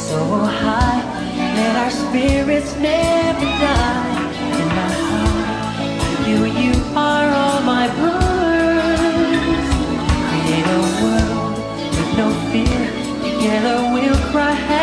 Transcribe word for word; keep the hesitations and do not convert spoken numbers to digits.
so high. Let our spirits never die. In my heart, you, you are all my brothers. Create a world with no fear. Together we'll cry.